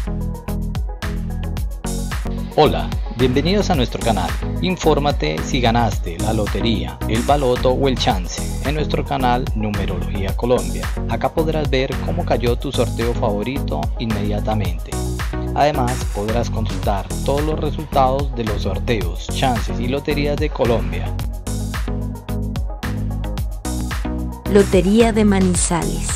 Hola, bienvenidos a nuestro canal. Infórmate si ganaste la lotería, el baloto o el chance en nuestro canal Numerología Colombia. Acá podrás ver cómo cayó tu sorteo favorito inmediatamente. Además, podrás consultar todos los resultados de los sorteos, chances y loterías de Colombia. Lotería de Manizales.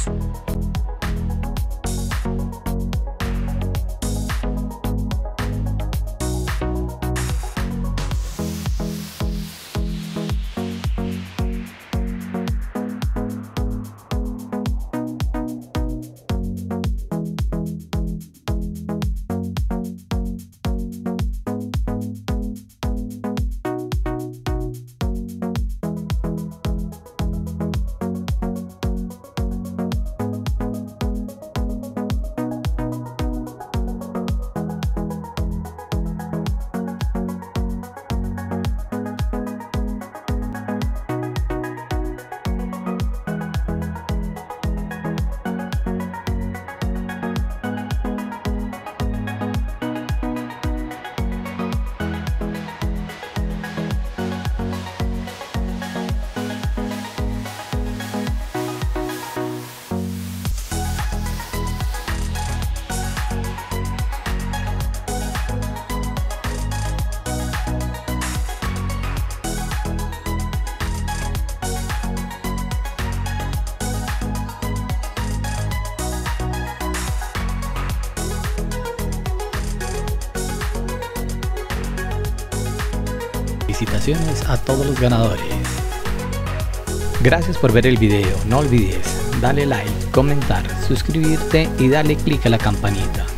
Felicitaciones a todos los ganadores. Gracias por ver el video. No olvides darle like, comentar, suscribirte y darle click a la campanita.